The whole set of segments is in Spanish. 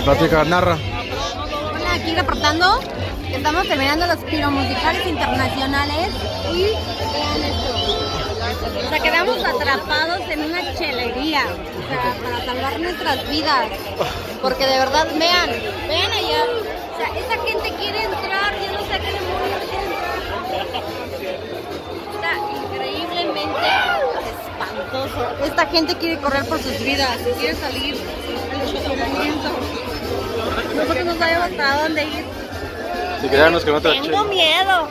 Platica, narra. Hola, aquí reportando que estamos terminando los piromusicales internacionales y vean esto. O sea, quedamos atrapados en una chelería, o sea, para salvar nuestras vidas. Porque de verdad, vean allá. O sea, esa gente quiere entrar, yo no sé a qué demonios quiere entrar. Está increíblemente espantoso. Esta gente quiere correr por sus vidas, quiere salir del estacionamiento. Nosotros no sabemos para dónde ir. Si quedarnos con otra cheve. Tengo miedo.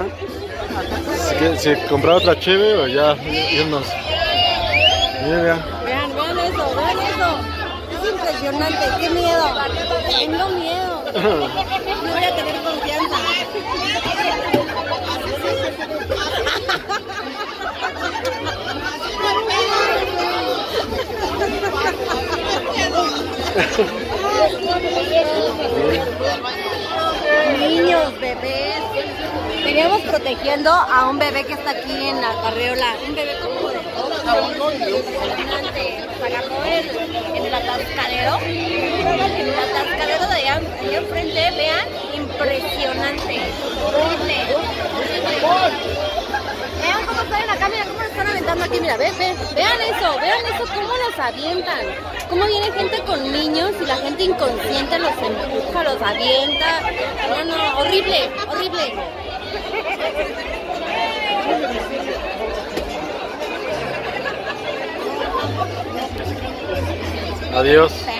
Si comprar otra cheve o ya irnos. Mira. Vean eso. Es impresionante, qué miedo. Tengo miedo. No voy a tener confianza. Niños, bebés. Veníamos protegiendo a un bebé que está aquí en la carriola. Un bebé como de 2 años. Impresionante. Se agarró en el atascadero. En el atascadero de allá enfrente, vean. Impresionante. Horrible. Vean cómo están acá, mira cómo lo están aventando aquí, mira, vean eso, cómo los avientan. Cómo viene gente con niños y la gente inconsciente los empuja, los avienta. No, horrible. Adiós.